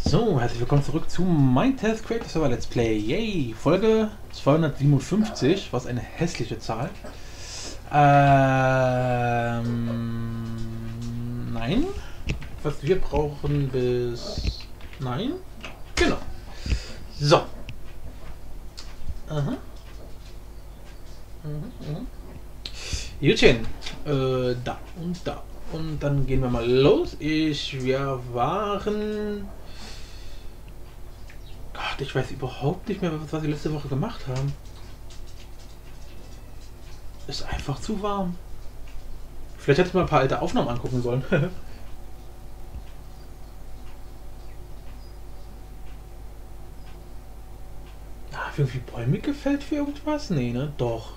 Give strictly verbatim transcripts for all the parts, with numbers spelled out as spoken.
So, herzlich willkommen zurück zu Minecraft Creative Server Let's Play. Yay! Folge zweihundertsiebenundfünfzig, was eine hässliche Zahl. Ähm. Nein. Was wir brauchen bis. Nein. Genau. So. Aha. Mhm, mhm. Jutchen. Äh, da und da. Und dann gehen wir mal los. Ich, wir waren. Gott, ich weiß überhaupt nicht mehr, was wir letzte Woche gemacht haben. Ist einfach zu warm. Vielleicht hätte ich mal ein paar alte Aufnahmen angucken sollen. Ah, irgendwie Bäume gefällt für irgendwas? Nee, ne? Doch.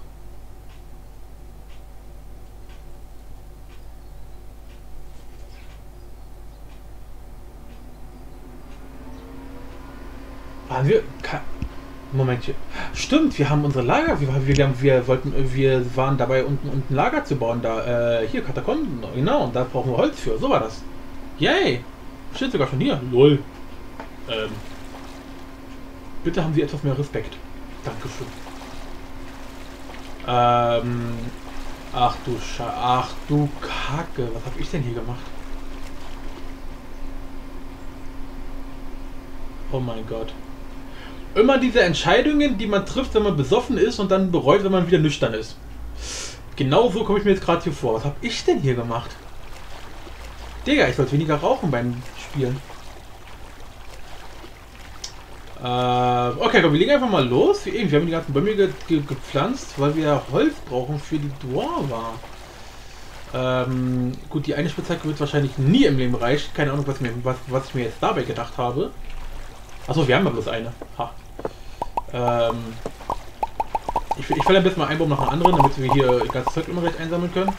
Waren wir. Momentchen. Stimmt, wir haben unsere Lager. Wir, wir, wir wollten. Wir waren dabei, unten, unten ein Lager zu bauen. Da, äh, hier, Katakomben. Genau, und da brauchen wir Holz für. So war das. Yay! Steht sogar schon hier. Lol. Ähm. Bitte haben Sie etwas mehr Respekt. Dankeschön. Ähm. Ach du Sche. Ach du Kacke. Was habe ich denn hier gemacht? Oh mein Gott. Immer diese Entscheidungen, die man trifft, wenn man besoffen ist und dann bereut, wenn man wieder nüchtern ist. Genau so komme ich mir jetzt gerade hier vor. Was habe ich denn hier gemacht? Digga, ich sollte weniger rauchen beim Spielen. Äh, okay, komm, wir legen einfach mal los. Wie eben, wir haben die ganzen Bäume ge ge gepflanzt, weil wir Holz brauchen für die Dwarva. Ähm, gut, die eine Spitzhacke wird wahrscheinlich nie im Leben reichen. Keine Ahnung, was, mir, was, was ich mir jetzt dabei gedacht habe. Achso, wir haben ja bloß eine. Ha. Ähm, ich ich fälle am besten mal einen Baum nach dem anderen, damit wir hier das ganze Zeug immer recht einsammeln können.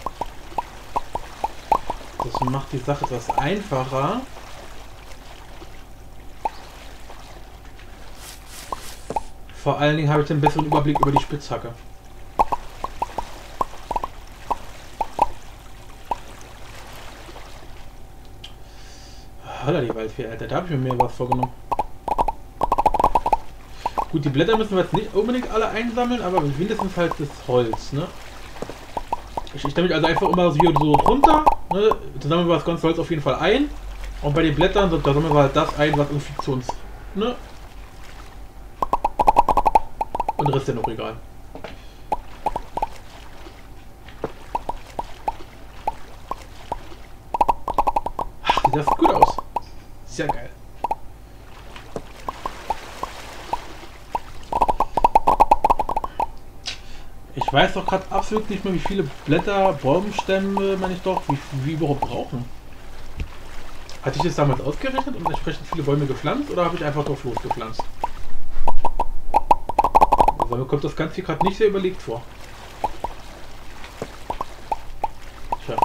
Das macht die Sache etwas einfacher. Vor allen Dingen habe ich einen besseren Überblick über die Spitzhacke. Holla die Waldfee, Alter, da habe ich mir mehr was vorgenommen. Gut, die Blätter müssen wir jetzt nicht unbedingt alle einsammeln, aber mindestens halt das Holz, ne? Ich, ich stelle mich also einfach immer so, hier so drunter, ne? Da sammeln wir das ganze Holz auf jeden Fall ein. Und bei den Blättern, da sammeln wir halt das ein, was irgendwie zu uns, ne? Und der Rest ist ja noch egal. Ach, sieht das gut aus. Sehr geil. Ich weiß doch gerade absolut nicht mehr, wie viele Blätter, Baumstämme, meine ich doch, wie, wie wir überhaupt brauchen. Hatte ich das damals ausgerechnet und entsprechend viele Bäume gepflanzt oder habe ich einfach drauf losgepflanzt? Also, mir kommt das Ganze hier gerade nicht sehr überlegt vor. Tja.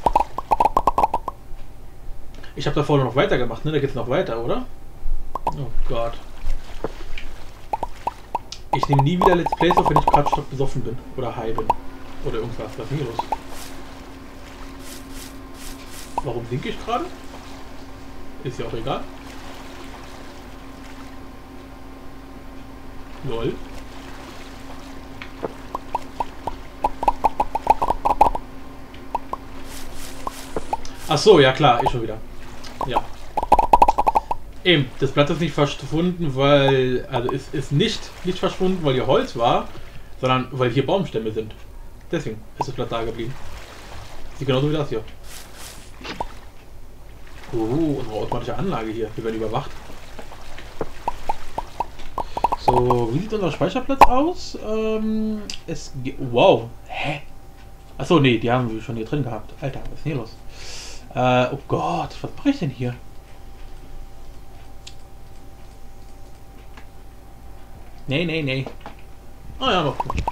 Ich habe da vorne noch weitergemacht, ne? Da geht es noch weiter, oder? Oh Gott. Ich nehme nie wieder Let's Plays auf, wenn ich gerade stock besoffen bin. Oder high bin. Oder irgendwas. Was ist denn hier los? Warum sinke ich gerade? Ist ja auch egal. Lol. Ach so, ja klar, ich schon wieder. Ja. Eben, das Blatt ist nicht verschwunden, weil, also es ist nicht, nicht verschwunden, weil hier Holz war, sondern weil hier Baumstämme sind. Deswegen ist das Blatt da geblieben. Sieht genauso wie das hier. Oh, unsere automatische Anlage hier. Wir werden überwacht. So, wie sieht unser Speicherplatz aus? Ähm, es wow. Hä? Achso, nee, die haben wir schon hier drin gehabt. Alter, was ist denn hier los? Äh, oh Gott, was mache ich denn hier? Nee, nee, nee. Ah ja, noch gut.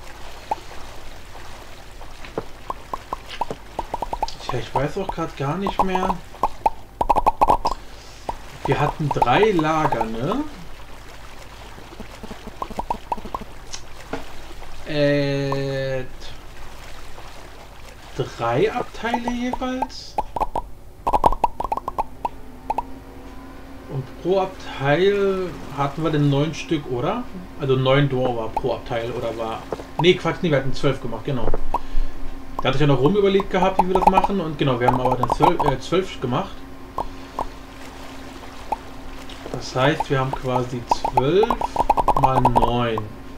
Tja, ich weiß auch gerade gar nicht mehr. Wir hatten drei Lager, ne? Äh, drei Abteile jeweils? Und pro Abteil hatten wir denn neun Stück, oder? Also neun Dwarfer pro Abteil, oder war... Nee, Quatsch, nee, wir hatten zwölf gemacht, genau. Da hatte ich ja noch rum überlegt gehabt, wie wir das machen. Und genau, wir haben aber dann zwölf, äh, zwölf gemacht. Das heißt, wir haben quasi zwölf mal neun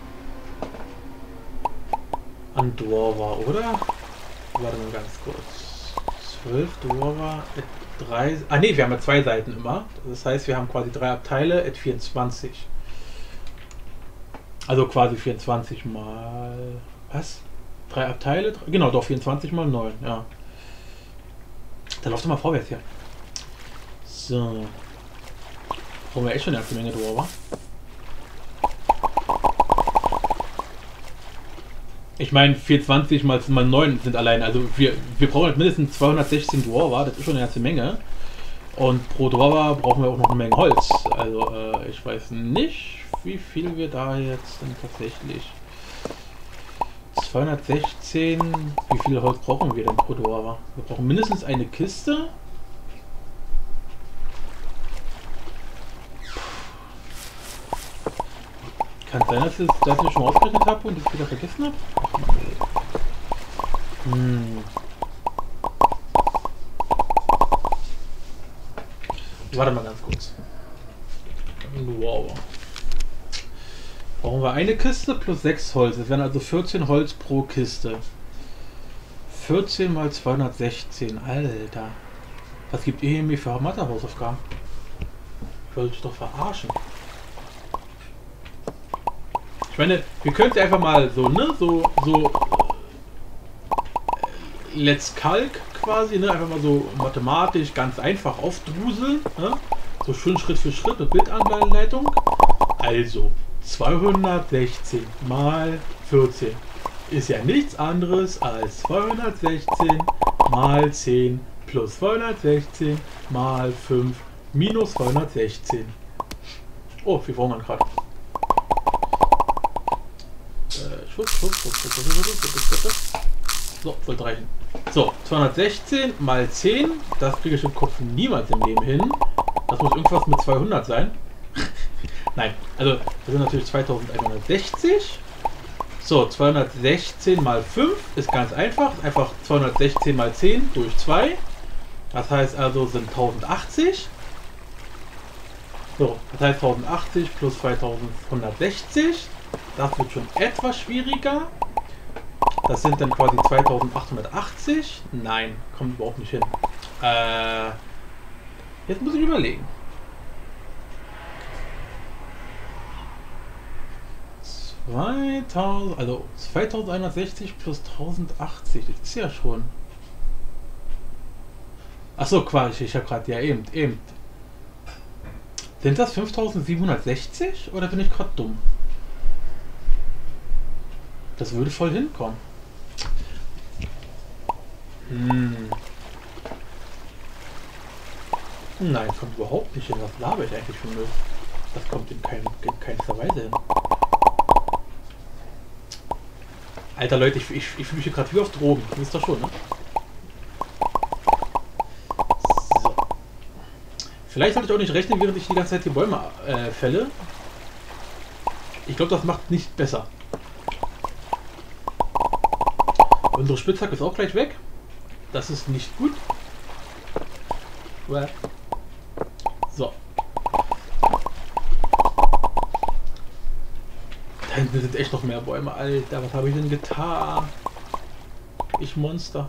an Dwarfer, oder? Warte mal ganz kurz. zwölf Dwarfer, drei... Ah ne, wir haben ja zwei Seiten immer. Das heißt, wir haben quasi drei Abteile, at vierundzwanzig. Also quasi vierundzwanzig mal... Was? Drei Abteile? Genau, doch, vierundzwanzig mal neun, ja. Dann läuft doch mal vorwärts hier. So. Brauchen wir echt schon eine ganze Menge Dwarfer. Ich meine, vierundzwanzig mal, mal neun sind allein. Also wir, wir brauchen halt mindestens zweihundertsechzehn Dwarfer. Das ist schon eine ganze Menge. Und pro Dwarfer brauchen wir auch noch eine Menge Holz. Also äh, ich weiß nicht, wie viel wir da jetzt denn tatsächlich... zweihundertsechzehn... Wie viel Holz brauchen wir denn pro Dwarfer? Wir brauchen mindestens eine Kiste. Kann sein, dass ich das schon ausgerechnet habe und ich wieder vergessen habe. Hm. Warte mal ganz kurz. Wow. Brauchen wir eine Kiste plus sechs Holz. Das wären also vierzehn Holz pro Kiste. vierzehn mal zweihundertsechzehn. Alter. Was gibt ihr mir für Mathe-Hausaufgaben? Ich wollte dich doch verarschen. Ich meine, wir könnten einfach mal so, ne, so, so Let's Calc quasi, ne, einfach mal so mathematisch ganz einfach aufdruseln, ne, so schön Schritt für Schritt mit Bildanleitung. Also, zweihundertsechzehn mal vierzehn ist ja nichts anderes als zweihundertsechzehn mal zehn plus zweihundertsechzehn mal fünf minus zweihundertsechzehn. Oh, wir brauchen gerade. So, sollte reichen. So, zweihundertsechzehn mal zehn, das kriege ich im Kopf niemals im Leben hin. Das muss irgendwas mit zweihundert sein. Nein, also das sind natürlich zweitausendeinhundertsechzig. So, zweihundertsechzehn mal fünf ist ganz einfach. Einfach zweihundertsechzehn mal zehn durch zwei. Das heißt also sind tausendachtzig. So, das heißt tausendachtzig plus zweitausendeinhundertsechzig. Das wird schon etwas schwieriger. Das sind dann quasi zweitausendachthundertachtzig. Nein, kommt überhaupt nicht hin. Äh, jetzt muss ich überlegen. zweitausend, also zweitausendeinhundertsechzig plus tausendachtzig, das ist ja schon. Achso, Quatsch, ich habe gerade, ja eben, eben. Sind das fünftausendsiebenhundertsechzig oder bin ich gerade dumm? Das würde voll hinkommen. Hm. Nein, kommt überhaupt nicht hin. Was laber ich eigentlich für Müll? Das kommt in, kein, in keinster Weise hin. Alter Leute, ich, ich, ich fühle mich hier gerade wie auf Drogen. Du wisst doch schon, ne? So. Vielleicht sollte ich auch nicht rechnen, während ich die ganze Zeit die Bäume äh, fälle. Ich glaube, das macht nicht besser. Unsere Spitzhacke ist auch gleich weg. Das ist nicht gut. So. Da hinten sind echt noch mehr Bäume. Alter, was habe ich denn getan? Ich Monster.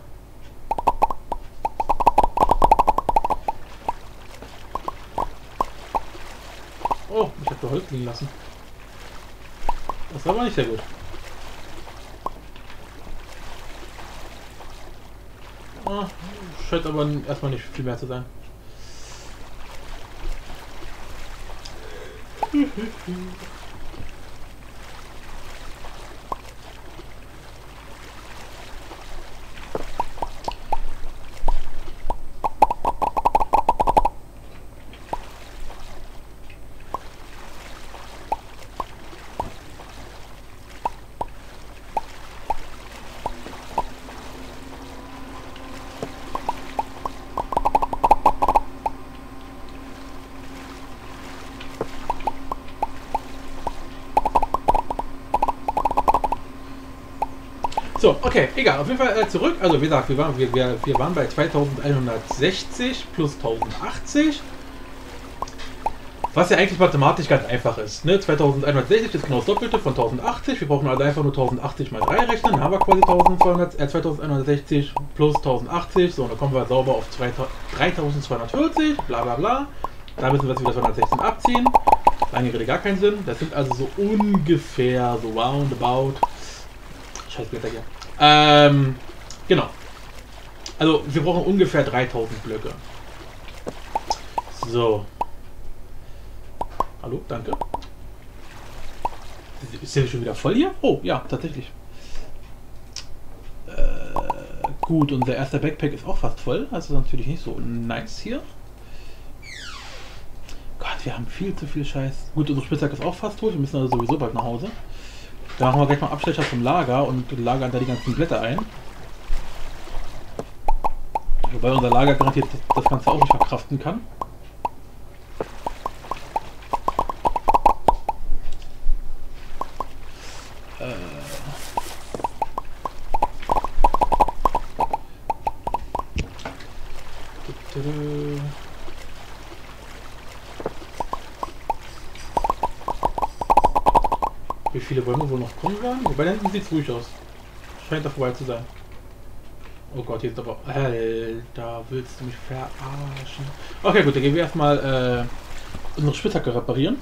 Oh, ich habe Holz liegen lassen. Das war aber nicht sehr gut. Oh, scheint aber erstmal nicht viel mehr zu sein. So, okay, egal. Auf jeden Fall äh, zurück. Also wie gesagt, wir waren, wir, wir, wir waren bei zweitausendeinhundertsechzig plus tausendachtzig. Was ja eigentlich mathematisch ganz einfach ist. Ne? zweitausendeinhundertsechzig ist genau das Doppelte von tausendachtzig. Wir brauchen also einfach nur tausendachtzig mal drei rechnen. Dann haben wir quasi zwölfhundert, äh, zweitausendeinhundertsechzig plus tausendachtzig. So, und dann kommen wir sauber auf dreitausendzweihundertvierzig. Bla bla bla. Da müssen wir jetzt wieder zweihundertsechzehn abziehen. Lange Rede gar keinen Sinn. Das sind also so ungefähr so roundabout. Scheiß Blätter hier. Ähm, genau. Also wir brauchen ungefähr dreitausend Blöcke. So. Hallo, danke. Ist der schon wieder voll hier? Oh, ja, tatsächlich. Äh, gut, unser erster Backpack ist auch fast voll. Also natürlich nicht so nice hier. Gott, wir haben viel zu viel Scheiß. Gut, unsere Spitzhacke ist auch fast tot. Wir müssen also sowieso bald nach Hause. Da machen wir gleich mal Abstecher zum Lager und lagern da die ganzen Blätter ein. Wobei unser Lager garantiert das Ganze auch nicht verkraften kann. Äh Wie viele Bäume wohl noch kommen werden? Wobei, da hinten sieht es ruhig aus. Scheint da vorbei zu sein. Oh Gott, hier ist aber... Alter, willst du mich verarschen? Okay, gut, dann gehen wir erstmal äh, unsere Spitzhacke reparieren.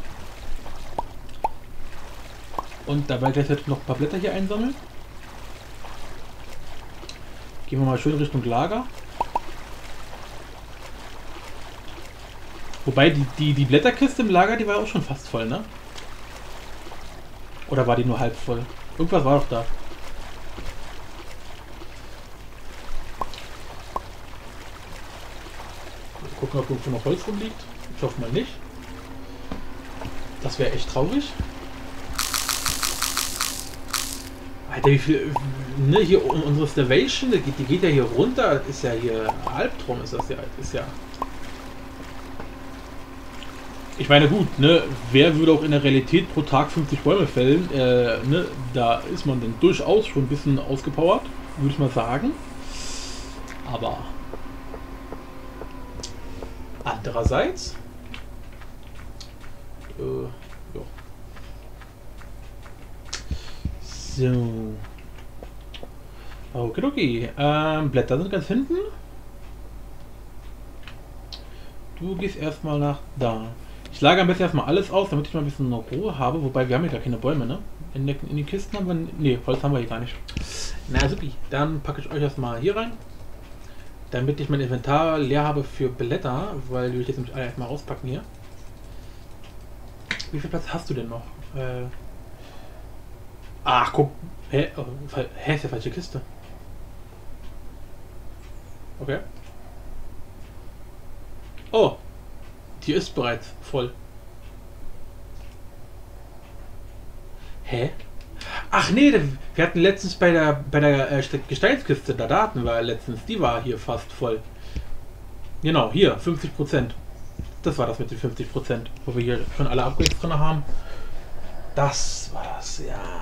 Und dabei gleichzeitig noch ein paar Blätter hier einsammeln. Gehen wir mal schön Richtung Lager. Wobei, die, die, die Blätterkiste im Lager, die war auch schon fast voll, ne? Oder war die nur halb voll? Irgendwas war doch da. Gucken, ob irgendwo noch Holz rumliegt. Ich hoffe mal nicht. Das wäre echt traurig. Alter, wie viel... Ne, hier unsere Starvation, die geht, die geht ja hier runter. Das ist ja hier... Albtraum ist das ja. Ist ja... Ich meine, gut, ne, wer würde auch in der Realität pro Tag fünfzig Bäume fällen? Äh, ne, da ist man dann durchaus schon ein bisschen ausgepowert, würde ich mal sagen. Aber andererseits, äh, ja. So. Okay, okay. Ähm, Blätter sind ganz hinten. Du gehst erstmal nach da. Ich lagere am besten erstmal alles aus, damit ich mal ein bisschen Ruhe habe. Wobei, wir haben ja gar keine Bäume, ne? In, der, in die Kisten haben wir... Ne, Holz haben wir hier gar nicht. Na, supi. Dann packe ich euch erstmal hier rein. Damit ich mein Inventar leer habe für Blätter. Weil wir jetzt nämlich alle erstmal rauspacken hier. Wie viel Platz hast du denn noch? Äh... Ach, guck. Hä? Oh, hä, ist ja falsche Kiste. Okay. Oh. Die ist bereits voll. Hä? Ach nee, wir hatten letztens bei der bei der äh, Gesteinskiste, da Daten war letztens, die war hier fast voll. Genau, hier, fünfzig Prozent. Das war das mit den fünfzig Prozent, wo wir hier schon alle Upgrades drin haben. Das war das,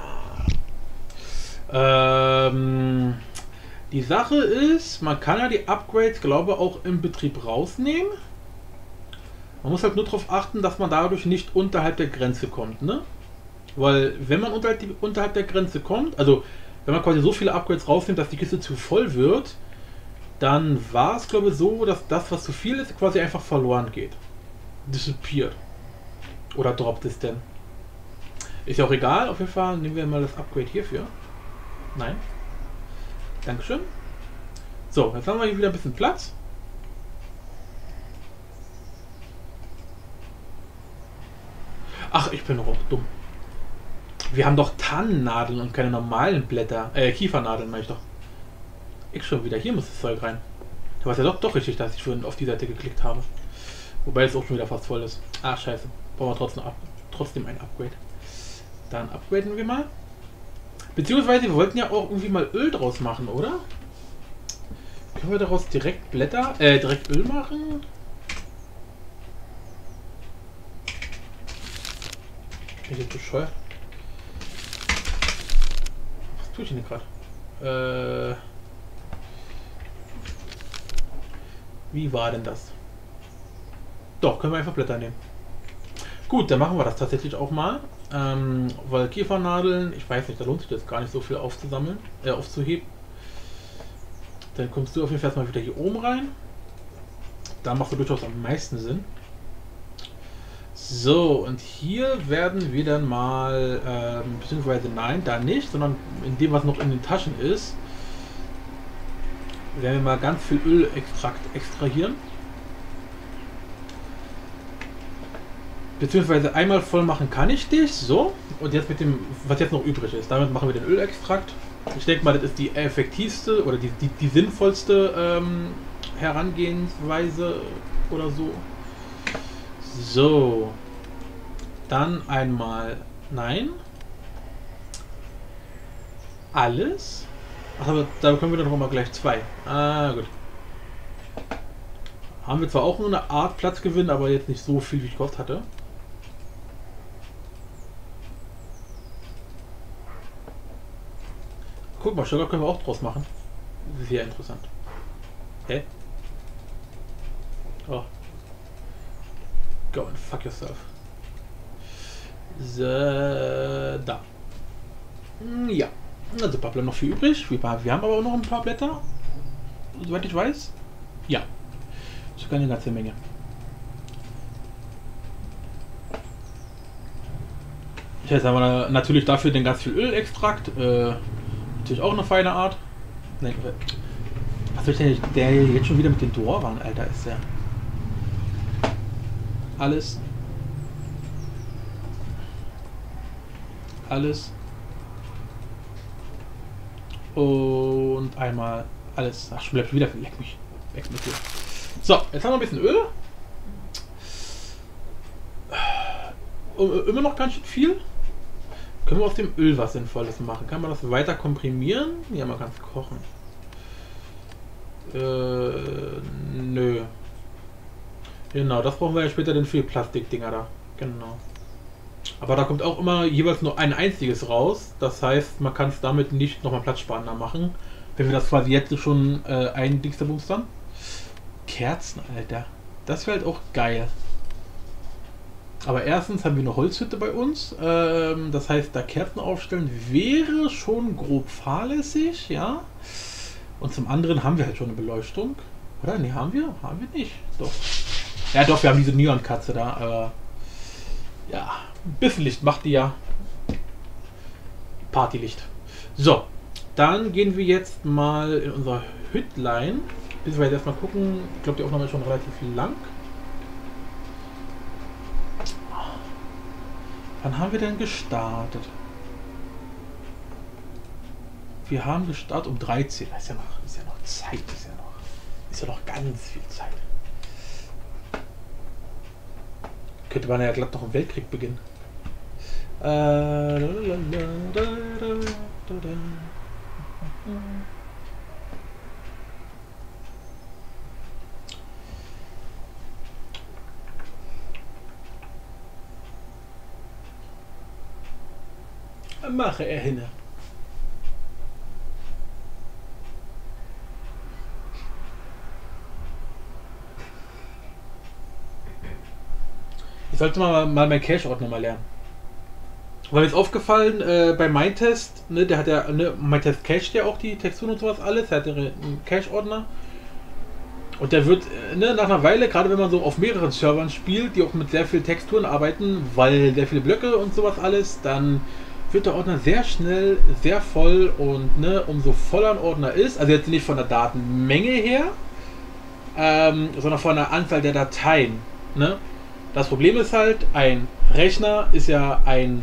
ja. Ähm, die Sache ist, man kann ja die Upgrades, glaube ich, auch im Betrieb rausnehmen. Man muss halt nur darauf achten, dass man dadurch nicht unterhalb der Grenze kommt, ne? Weil wenn man unterhalb, die, unterhalb der Grenze kommt, also wenn man quasi so viele Upgrades rausnimmt, dass die Kiste zu voll wird, dann war es, glaube ich, so, dass das, was zu viel ist, quasi einfach verloren geht. Disappeared. Oder droppt es denn? Ist ja auch egal, auf jeden Fall nehmen wir mal das Upgrade hierfür. Nein. Dankeschön. So, jetzt haben wir hier wieder ein bisschen Platz. Ach, ich bin doch auch dumm. Wir haben doch Tannennadeln und keine normalen Blätter. Äh, Kiefernadeln meine ich doch. Ich schon wieder. Hier muss das Zeug rein. Da war es ja doch, doch richtig, dass ich schon auf die Seite geklickt habe. Wobei es auch schon wieder fast voll ist. Ach, scheiße. Brauchen wir trotzdem, ab, trotzdem ein Upgrade. Dann upgraden wir mal. Beziehungsweise, wir wollten ja auch irgendwie mal Öl draus machen, oder? Können wir daraus direkt Blätter, äh, direkt Öl machen? Bin ich jetzt bescheuert? Was tue ich denn gerade? Äh. Wie war denn das? Doch, können wir einfach Blätter nehmen. Gut, dann machen wir das tatsächlich auch mal. Ähm, weil Kiefernadeln, ich weiß nicht, da lohnt sich das gar nicht so viel aufzusammeln, äh, aufzuheben. Dann kommst du auf jeden Fall erstmal wieder hier oben rein. Da macht es durchaus am meisten Sinn. So, und hier werden wir dann mal, ähm, beziehungsweise nein, da nicht, sondern in dem, was noch in den Taschen ist, werden wir mal ganz viel Ölextrakt extrahieren. Beziehungsweise einmal voll machen kann ich dich, so, und jetzt mit dem, was jetzt noch übrig ist, damit machen wir den Ölextrakt. Ich denke mal, das ist die effektivste oder die, die, die sinnvollste ähm, Herangehensweise oder so. So, dann einmal, nein, alles, ach, aber da können wir dann noch mal gleich zwei, ah gut. Haben wir zwar auch nur eine Art Platzgewinn, aber jetzt nicht so viel, wie ich gehofft hatte. Guck mal, Sugar können wir auch draus machen. Sehr interessant. Hä? Oh. Go and fuck yourself. So, da. Ja. Also ein paar Blätter noch viel übrig. Wir haben aber auch noch ein paar Blätter. Soweit ich weiß. Ja. Sogar eine ganze Menge. Ich heiße aber natürlich dafür den ganz viel Ölextrakt. Äh, natürlich auch eine feine Art. Nein, was soll ich denn der jetzt schon wieder mit den Dwarven, Alter, ist der. Alles. Alles. Und einmal alles. Ach, schon bleibt wieder. Leck mich. Weg mit dir. So, jetzt haben wir ein bisschen Öl. Immer noch ganz schön viel. Können wir aus dem Öl was Sinnvolles machen? Kann man das weiter komprimieren? Ja, man kann es kochen. Äh, nö. Genau, das brauchen wir ja später den für die Plastikdinger da. Genau. Aber da kommt auch immer jeweils nur ein einziges raus. Das heißt, man kann es damit nicht nochmal platzsparender machen. Wenn wir das quasi jetzt schon äh, ein Dingsterbumstern. Kerzen, Alter. Das wäre halt auch geil. Aber erstens haben wir eine Holzhütte bei uns. Ähm, das heißt, da Kerzen aufstellen wäre schon grob fahrlässig, ja. Und zum anderen haben wir halt schon eine Beleuchtung. Oder? Ne, haben wir? Haben wir nicht. Doch. Ja, doch, wir haben diese Neon-Katze da. Aber ja, ein bisschen Licht macht die ja. Partylicht. So, dann gehen wir jetzt mal in unser Hüttlein. Bis wir jetzt erstmal gucken. Ich glaube, die Aufnahme ist schon relativ lang. Wann haben wir denn gestartet? Wir haben gestartet um dreizehn. Das ist ja noch, ist ja noch Zeit. Ist ja noch, ist ja noch ganz viel Zeit. Könnte man ja glatt noch im Weltkrieg beginnen. Äh, Mache er hin. Ich sollte mal, mal meinen Cache-Ordner mal lernen. Weil mir ist aufgefallen, äh, bei MyTest, ne, der hat ja, ne, MyTest cached ja auch die Texturen und sowas alles, er hat ja einen Cache-Ordner. Und der wird, äh, ne, nach einer Weile, gerade wenn man so auf mehreren Servern spielt, die auch mit sehr vielen Texturen arbeiten, weil sehr viele Blöcke und sowas alles, dann wird der Ordner sehr schnell sehr voll und ne, umso voller ein Ordner ist, also jetzt nicht von der Datenmenge her, ähm, sondern von der Anzahl der Dateien. Ne? Das Problem ist halt, ein Rechner ist ja ein,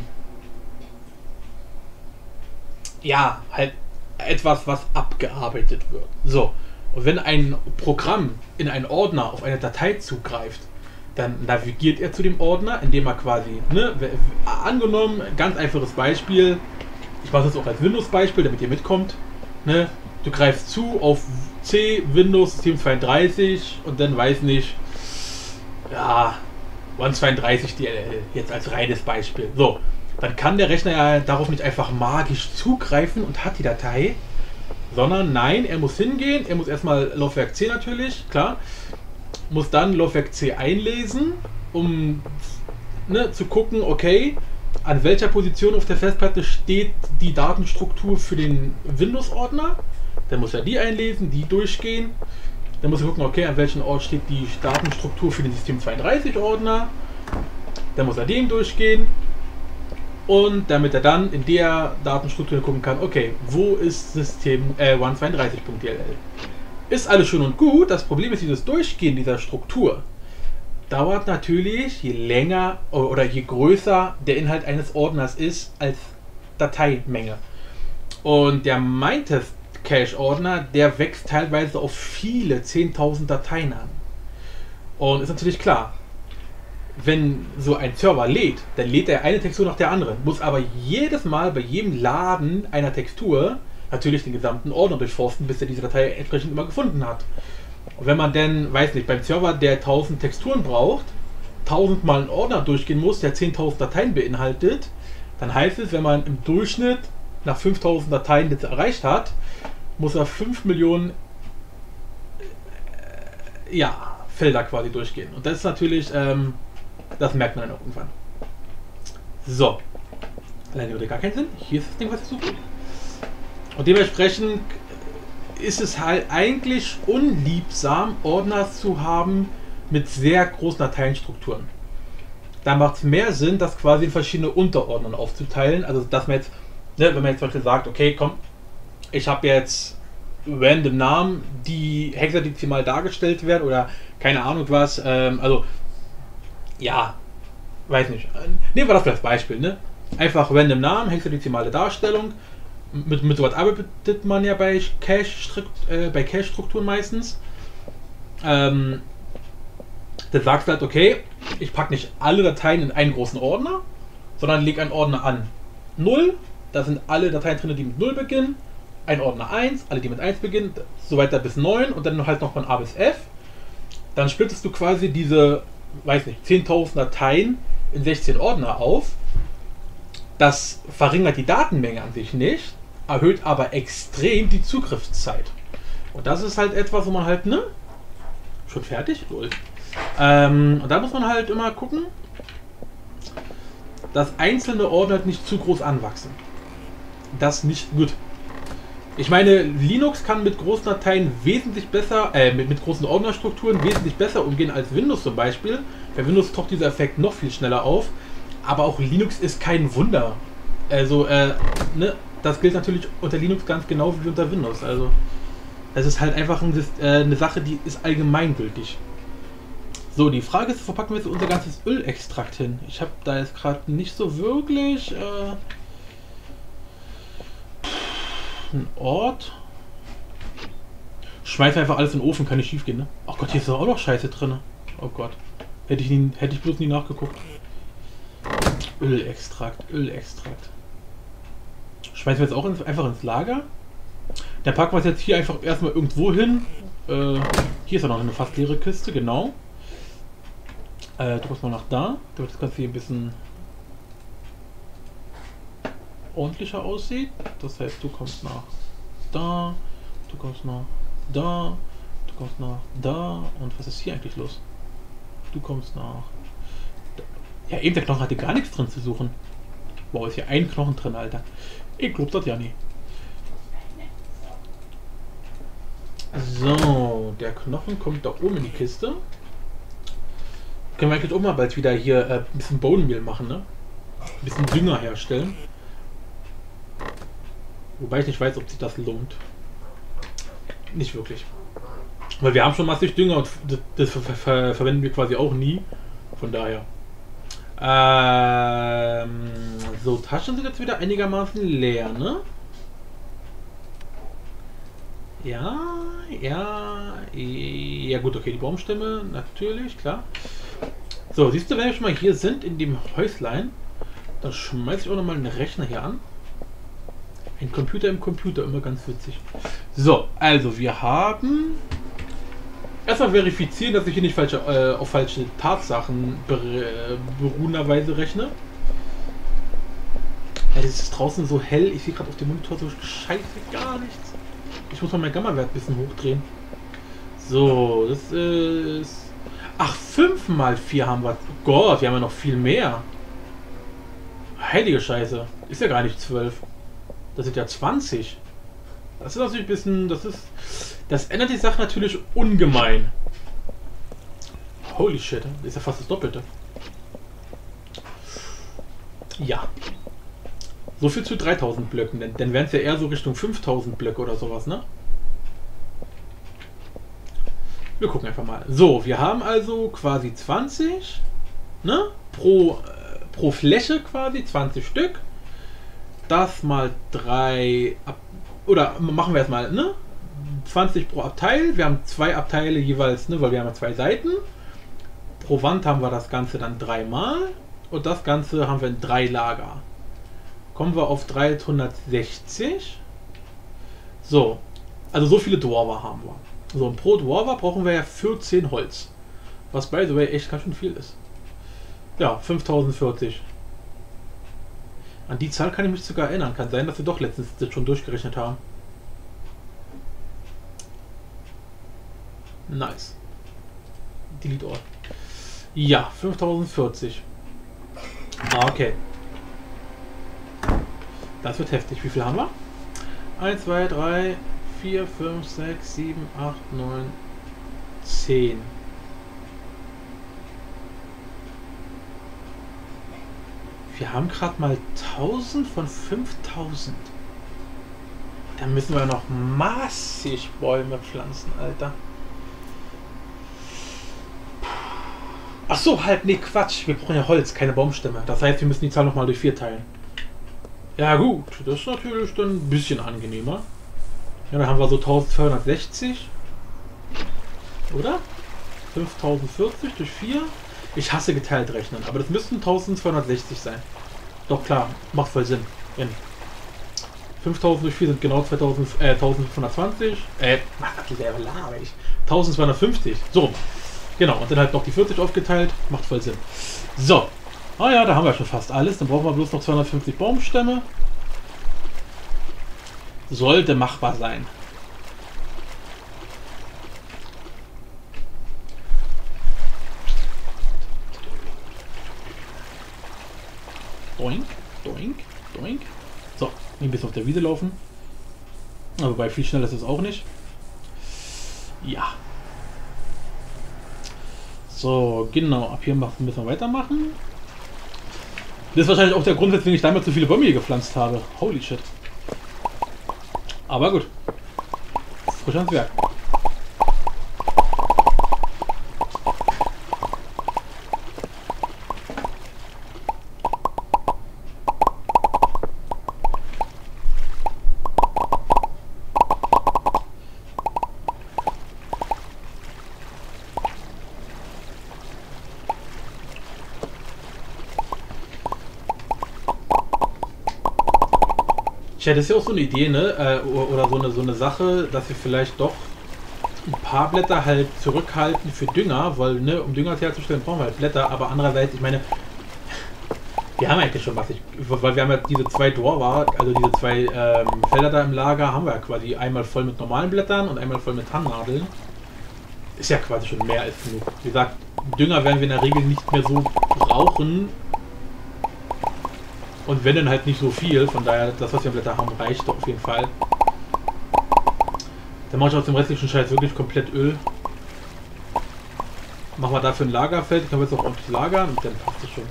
ja, halt etwas, was abgearbeitet wird. So, und wenn ein Programm in einen Ordner auf eine Datei zugreift, dann navigiert er zu dem Ordner, indem er quasi, ne, angenommen, ganz einfaches Beispiel, ich mache das auch als Windows-Beispiel, damit ihr mitkommt, ne, du greifst zu auf C, Windows, System zweiunddreißig und dann weiß nicht, ja, hundertzweiunddreißig D L L, jetzt als reines Beispiel. So, dann kann der Rechner ja darauf nicht einfach magisch zugreifen und hat die Datei, sondern nein, er muss hingehen, er muss erstmal Laufwerk C natürlich, klar, muss dann Laufwerk C einlesen, um ne, zu gucken, okay, an welcher Position auf der Festplatte steht die Datenstruktur für den Windows-Ordner. Dann muss er die einlesen, die durchgehen. Dann muss er gucken, okay, an welchem Ort steht die Datenstruktur für den System zweiunddreißig-Ordner. Dann muss er den durchgehen. Und damit er dann in der Datenstruktur gucken kann, okay, wo ist System äh, hundertzweiunddreißig Punkt D L L. Ist alles schön und gut. Das Problem ist, dieses Durchgehen dieser Struktur dauert natürlich, je länger oder je größer der Inhalt eines Ordners ist, als Dateimenge. Und der Minetest-Cache-Ordner, der wächst teilweise auf viele zehntausend Dateien an. Und ist natürlich klar, wenn so ein Server lädt, dann lädt er eine Textur nach der anderen, muss aber jedes Mal bei jedem Laden einer Textur natürlich den gesamten Ordner durchforsten, bis er diese Datei entsprechend immer gefunden hat. Und wenn man denn, weiß nicht, beim Server, der tausend Texturen braucht, tausend Mal einen Ordner durchgehen muss, der zehntausend Dateien beinhaltet, dann heißt es, wenn man im Durchschnitt nach fünftausend Dateien das erreicht hat, muss er fünf Millionen äh, ja, Felder quasi durchgehen. Und das ist natürlich, ähm, das merkt man dann auch irgendwann. So. Alleine würde gar keinen Sinn. Hier ist das Ding, was ich suche. Und dementsprechend ist es halt eigentlich unliebsam, Ordner zu haben mit sehr großen Dateienstrukturen. Da macht es mehr Sinn, das quasi in verschiedene Unterordner aufzuteilen. Also dass man jetzt, ne, wenn man jetzt zum Beispiel sagt, okay, komm, ich habe jetzt random Namen, die hexadezimal dargestellt werden oder keine Ahnung was. Ähm, also ja, weiß nicht. Nehmen wir das als Beispiel, ne? Einfach random Namen, hexadezimale Darstellung. Mit, mit sowas arbeitet man ja bei Cache, äh, bei Cache-Strukturen meistens. Ähm, da sagst du halt, okay, ich packe nicht alle Dateien in einen großen Ordner, sondern lege einen Ordner an null, da sind alle Dateien drin, die mit null beginnen, ein Ordner eins, alle die mit eins beginnen, so weiter bis neun und dann halt noch von A bis F. Dann splittest du quasi diese, weiß nicht, zehntausend Dateien in sechzehn Ordner auf. Das verringert die Datenmenge an sich nicht, erhöht aber extrem die Zugriffszeit. Und das ist halt etwas, wo man halt, ne? Schon fertig? Lol. Ähm, und da muss man halt immer gucken, dass einzelne Ordner halt nicht zu groß anwachsen. Das nicht gut. Ich meine, Linux kann mit großen Dateien wesentlich besser, äh, mit, mit großen Ordnerstrukturen wesentlich besser umgehen als Windows zum Beispiel. Bei Windows taucht dieser Effekt noch viel schneller auf. Aber auch Linux ist kein Wunder. Also, äh, ne, das gilt natürlich unter Linux ganz genau wie unter Windows. Also, das ist halt einfach ein, äh, eine Sache, die ist allgemeingültig. So, die Frage ist, wo packen wir jetzt unser ganzes Ölextrakt hin? Ich habe da jetzt gerade nicht so wirklich äh, einen Ort. Schmeiß einfach alles in den Ofen, kann nicht schief gehen, ne? Ach Gott, hier ist doch auch noch Scheiße drin. Oh Gott. Hätte ich, nie, hätte ich bloß nie nachgeguckt. Ölextrakt, Ölextrakt. Schmeißen wir jetzt auch ins, einfach ins Lager. Dann packen wir es jetzt hier einfach erstmal irgendwo hin. Äh, hier ist ja noch eine fast leere Kiste, genau. Äh, du kommst mal nach da, damit das Ganze hier ein bisschen ordentlicher aussieht. Das heißt, du kommst nach da, du kommst nach da, du kommst nach da. Und was ist hier eigentlich los? Du kommst nach... Ja, eben der Knochen hatte gar nichts drin zu suchen. Wow, ist hier ein Knochen drin, Alter. Ich glaub das ja nie. So, der Knochen kommt da oben in die Kiste. Können wir eigentlich auch mal bald wieder hier äh, ein bisschen Bone Meal machen, ne? Ein bisschen Dünger herstellen. Wobei ich nicht weiß, ob sich das lohnt. Nicht wirklich. Weil wir haben schon massig Dünger und das, das ver ver verwenden wir quasi auch nie. Von daher. Ähm, so, Taschen sind jetzt wieder einigermaßen leer, ne? Ja, ja, ja gut, okay, die Baumstämme, natürlich, klar. So, siehst du, wenn wir schon mal hier sind, in dem Häuslein, dann schmeiße ich auch nochmal einen Rechner hier an. Ein Computer im Computer, immer ganz witzig. So, also wir haben Erstmal verifizieren, dass ich hier nicht falsche, äh, auf falsche Tatsachen beruhenderweise rechne. Ey, es ist draußen so hell, ich sehe gerade auf dem Monitor so scheiße gar nichts. Ich muss mal meinen Gamma-Wert ein bisschen hochdrehen. So, das ist... Ach, fünf mal vier haben wir. Oh Gott, wir haben ja noch viel mehr. Heilige Scheiße. Ist ja gar nicht zwölf. Das sind ja zwanzig. Das ist natürlich ein bisschen... Das ist... Das ändert die Sache natürlich ungemein. Holy shit, das ist ja fast das Doppelte. Ja. So viel zu dreitausend Blöcken, denn dann wären es ja eher so Richtung fünftausend Blöcke oder sowas, ne? Wir gucken einfach mal. So, wir haben also quasi zwanzig, ne? Pro, äh, pro Fläche quasi, zwanzig Stück. Das mal drei, ab, oder machen wir erstmal, ne? zwanzig pro Abteil. Wir haben zwei Abteile jeweils, ne? Weil wir haben ja zwei Seiten. Pro Wand haben wir das Ganze dann dreimal. Und das Ganze haben wir in drei Lager. Kommen wir auf dreihundertsechzig. So, also so viele Dwarver haben wir. So, und pro Dwarver brauchen wir ja vierzehn Holz. Was by the way echt ganz schön viel ist. Ja, fünftausendvierzig. An die Zahl kann ich mich sogar erinnern. Kann sein, dass wir doch letztens das schon durchgerechnet haben. Nice. Delete all. Ja, fünftausendvierzig. Okay. Das wird heftig. Wie viel haben wir? eins, zwei, drei, vier, fünf, sechs, sieben, acht, neun, zehn. Wir haben gerade mal tausend von fünftausend. Da müssen wir noch massig Bäume pflanzen, Alter. Ach so, halt, nee, Quatsch. Wir brauchen ja Holz, keine Baumstämme. Das heißt, wir müssen die Zahl nochmal durch vier teilen. Ja gut, das ist natürlich dann ein bisschen angenehmer. Ja, dann haben wir so eintausendzweihundertsechzig. Oder? fünftausendvierzig durch vier. Ich hasse geteilt rechnen, aber das müssten eintausendzweihundertsechzig sein. Doch klar, macht voll Sinn. In fünftausend durch vier sind genau zweitausend, äh, eintausendfünfhundertzwanzig. Äh, ach, dieselbe laber ich. eintausendzweihundertfünfzig. So. Genau, und dann halt noch die vierzig aufgeteilt. Macht voll Sinn. So. Ah ja, da haben wir schon fast alles. Dann brauchen wir bloß noch zweihundertfünfzig Baumstämme. Sollte machbar sein. Doink, doink, doink. So, ein bisschen auf der Wiese laufen. Aber bei viel schneller ist es auch nicht. Ja. So, genau. Ab hier müssen wir weitermachen. Das ist wahrscheinlich auch der Grund, weswegen ich damals so viele Bäume hier gepflanzt habe. Holy shit. Aber gut. Frisch ans Werk. Tja, das ist ja auch so eine Idee, ne? Äh, oder so eine, so eine Sache, dass wir vielleicht doch ein paar Blätter halt zurückhalten für Dünger, weil, ne, um Dünger herzustellen, brauchen wir halt Blätter, aber andererseits, ich meine, wir haben eigentlich schon was, ich, weil wir haben ja diese zwei Dwarver, also diese zwei ähm, Felder da im Lager, haben wir ja quasi einmal voll mit normalen Blättern und einmal voll mit Tannennadeln. Ist ja quasi schon mehr als genug. Wie gesagt, Dünger werden wir in der Regel nicht mehr so brauchen. Und wenn dann halt nicht so viel, von daher, das was wir Blätter haben, reicht auf jeden Fall. Dann mache ich aus dem restlichen Scheiß wirklich komplett Öl. Machen wir dafür ein Lagerfeld, können wir jetzt auch ordentlich lagern und dann passt es schon.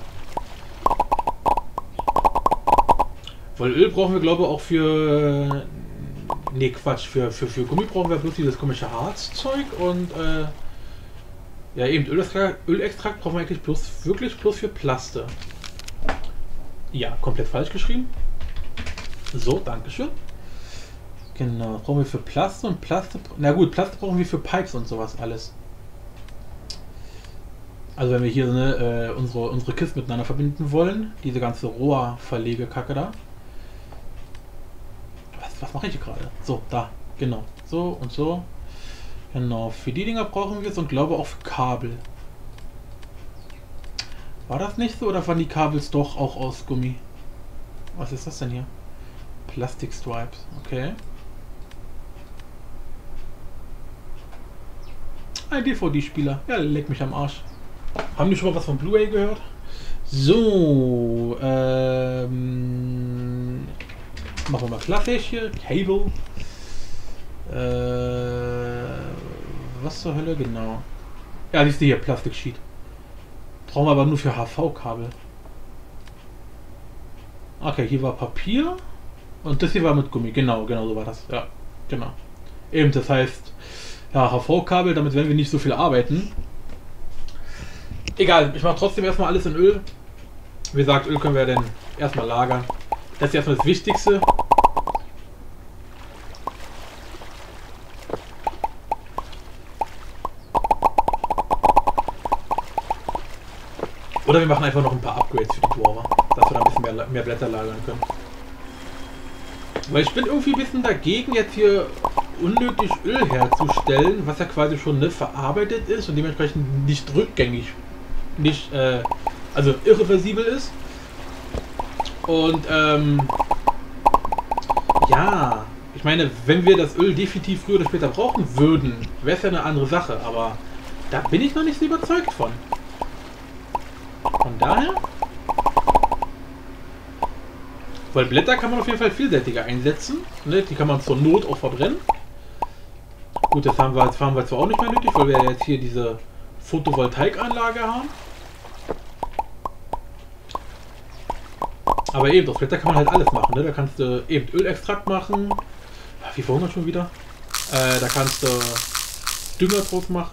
Weil Öl brauchen wir glaube ich auch für... Ne Quatsch, für, für, für Gummi brauchen wir bloß dieses komische Harzzeug und äh, ja eben Ölextrakt, Ölextrakt brauchen wir eigentlich bloß, wirklich bloß für Plaste. Ja, komplett falsch geschrieben. So, dankeschön. Genau, brauchen wir für Plaste und Plaste. Na gut, Plaste brauchen wir für Pipes und sowas alles. Also wenn wir hier ne, äh, unsere, unsere Kisten miteinander verbinden wollen, diese ganze Rohrverlegekacke da. Was, was mache ich hier gerade? So, da, genau. So und so. Genau, für die Dinger brauchen wir es und glaube auch für Kabel. War das nicht so oder waren die Kabels doch auch aus Gummi? Was ist das denn hier? Plastikstripes, okay. Ein D V D-Spieler. Ja, leck mich am Arsch. Haben die schon mal was von Blu-ray gehört? So, ähm, machen wir mal klassisch hier. Cable. Äh, was zur Hölle genau? Ja, siehst du hier, Plastik-Sheet. Brauchen wir aber nur für H V-Kabel. Okay, hier war Papier. Und das hier war mit Gummi. Genau, genau so war das. Ja, genau. Eben, das heißt, ja, H V-Kabel, damit werden wir nicht so viel arbeiten. Egal, ich mache trotzdem erstmal alles in Öl. Wie gesagt, Öl können wir dann erstmal lagern. Das ist erstmal das Wichtigste. Oder wir machen einfach noch ein paar Upgrades für die Dwarver, dass wir da ein bisschen mehr, mehr Blätter lagern können. Weil ich bin irgendwie ein bisschen dagegen, jetzt hier unnötig Öl herzustellen, was ja quasi schon ne, verarbeitet ist und dementsprechend nicht rückgängig, nicht, äh, also irreversibel ist. Und, ähm, ja, ich meine, wenn wir das Öl definitiv früher oder später brauchen würden, wäre es ja eine andere Sache, aber da bin ich noch nicht so überzeugt von. Von daher, weil Blätter kann man auf jeden Fall vielseitiger einsetzen, ne? Die kann man zur Not auch verbrennen. Gut, das haben wir, das haben wir zwar auch nicht mehr nötig, weil wir jetzt hier diese Photovoltaikanlage haben. Aber eben, aus Blätter kann man halt alles machen, ne? Da kannst du eben Ölextrakt machen. Wie vorhin wir schon wieder? Äh, da kannst du Dünger draus machen.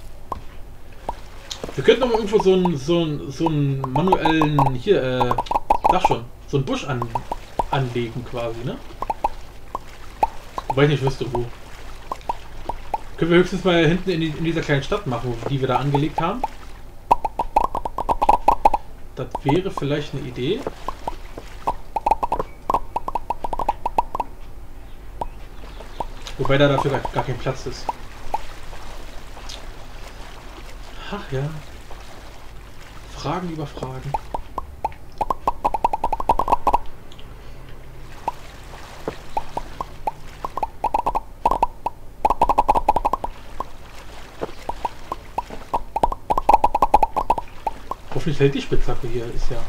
Wir könnten aber irgendwo so einen so einen, so einen manuellen, hier, äh, sag schon, so einen Busch an, anlegen quasi, ne? Wobei ich nicht wüsste, wo. Können wir höchstens mal hinten in, die, in dieser kleinen Stadt machen, die wir da angelegt haben. Das wäre vielleicht eine Idee. Wobei da dafür gar, gar kein Platz ist. Ach ja. Fragen über Fragen. Hoffentlich hält die Spitzhacke hier, ist ja.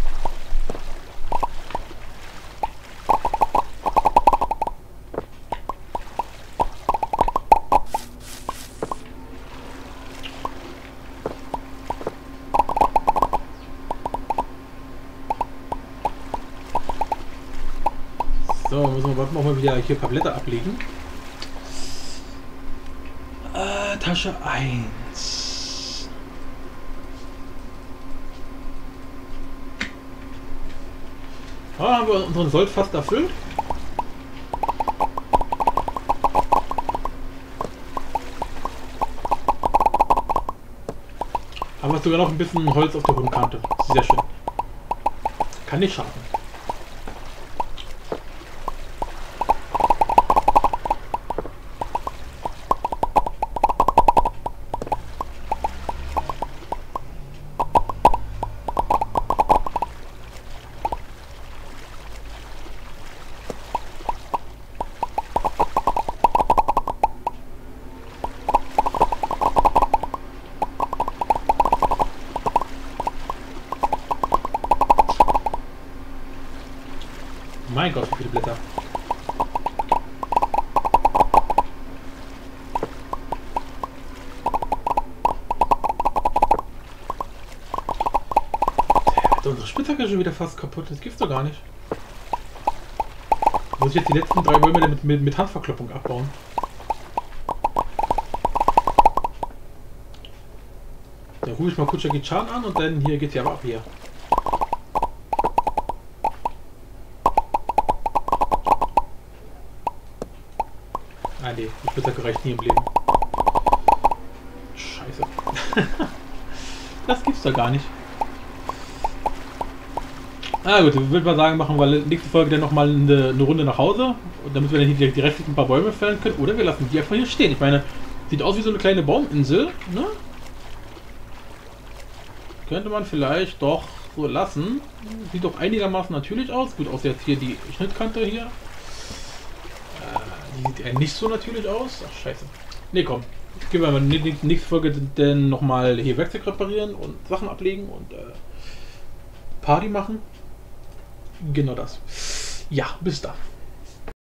So, müssen wir mal wieder hier ein paar Blätter ablegen. Äh, Tasche eins. Ja, haben wir unseren Sold fast erfüllt. Aber sogar noch ein bisschen Holz auf der Rundkante. Sehr schön. Kann nicht schaden. Mein Gott, wie viele Blätter. Hat unsere Spitzhacke schon wieder fast kaputt. Das gibt's doch gar nicht. Muss ich jetzt die letzten drei Bäume mit, mit, mit Handverkloppung abbauen? Da rufe ich mal Kutscher Gichan an und dann hier geht's ja ab hier. Ah ne, die Spitzhacke reicht nie im Leben. Scheiße. Das gibt's doch gar nicht. Ah gut, ich würde mal sagen, machen wir nächste Folge dann nochmal eine, eine Runde nach Hause, damit wir dann hier die, die restlichen paar Bäume fällen können. Oder wir lassen die einfach hier stehen. Ich meine, Sieht aus wie so eine kleine Bauminsel, ne? Könnte man vielleicht doch so lassen. Sieht doch einigermaßen natürlich aus. Gut, außer jetzt hier die Schnittkante hier. Äh, die sieht eher nicht so natürlich aus. Ach, scheiße. Ne, komm. Gehen wir mal nächste Folge denn nochmal hier Werkzeug reparieren und Sachen ablegen und äh, Party machen. Genau das. Ja, bis dann.